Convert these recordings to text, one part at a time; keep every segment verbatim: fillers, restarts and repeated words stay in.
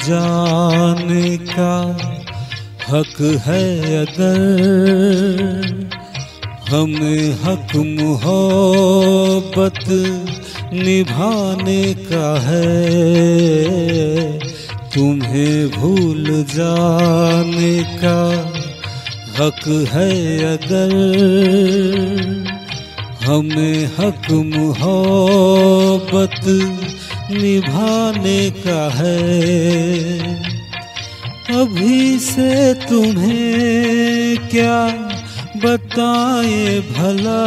जाने का हक है अगर हमें हक मोहब्बत निभाने का है। तुम्हें भूल जाने का हक है अगर हमें हक मोहब्बत निभाने का है। अभी से तुम्हें क्या बताए भला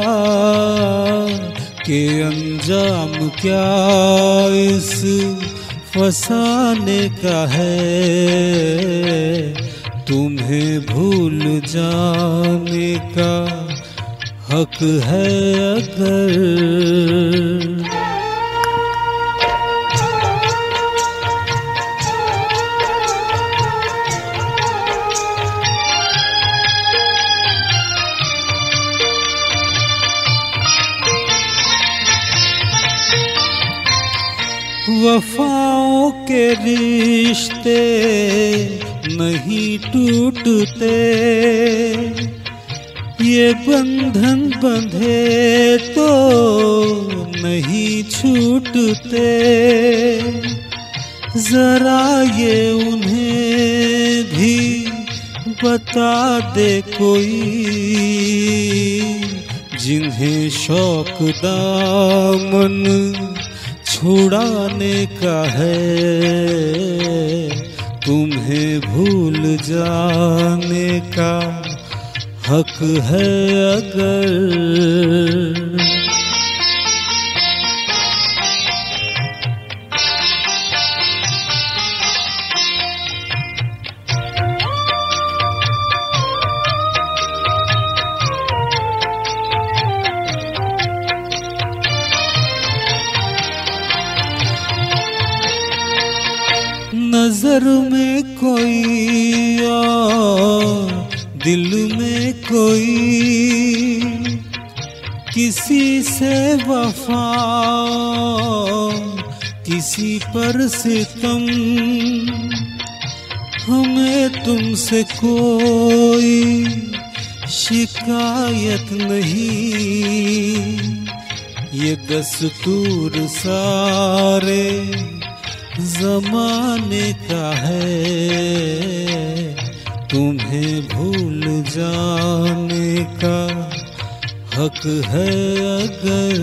कि अंजाम क्या इस फसाने का है। तुम्हें भूल जाने का हक है अगर वफाओं के रिश्ते नहीं टूटते, ये बंधन बंधे तो नहीं छूटते। जरा ये उन्हें भी बता दे कोई जिन्हें शौक दामन छुड़ाने का है। तुम्हें भूल जाने का हक है अगर नजर में कोई और दिल में कोई, किसी से वफा किसी पर सितम। हमें तुमसे कोई शिकायत नहीं, ये दस्तूर सारे ज़माने का है। तुम्हें भूल जाने का हक है अगर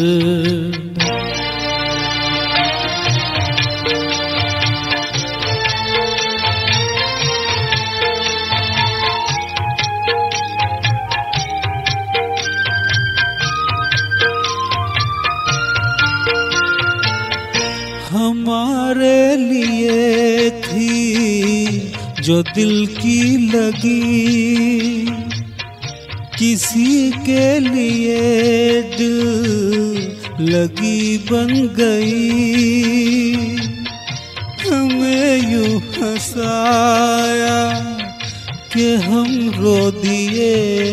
हमारे लिए थी जो दिल की लगी, किसी के लिए दिल लगी बन गई। हमें यूं हंसाया कि हम रो दिए,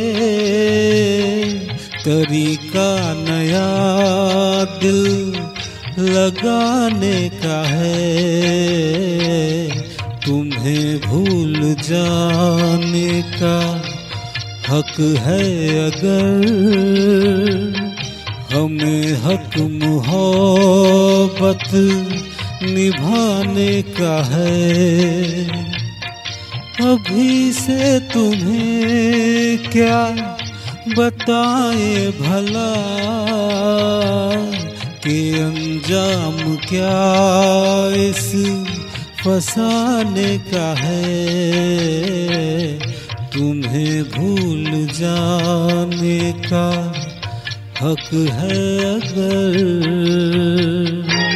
तरीका नया दिल लगाने का है। तुम्हें भूल जाने का हक है अगर हमें हक मोहब्बत निभाने का है। अभी से तुम्हें क्या बताए भला कि अंजाम क्या इस फसाने का है। तुम्हें भूल जाने का हक है अगर